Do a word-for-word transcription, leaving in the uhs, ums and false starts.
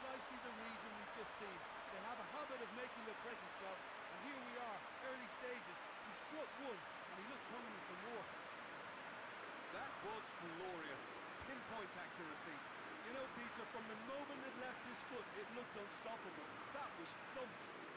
precisely the reason we've just seen. They have a habit of making their presence felt, and here we are, early stages. He struck one, and he looks hungry for more. That was glorious. Pinpoint accuracy. You know, Peter, from the moment it left his foot, it looked unstoppable. That was thumped.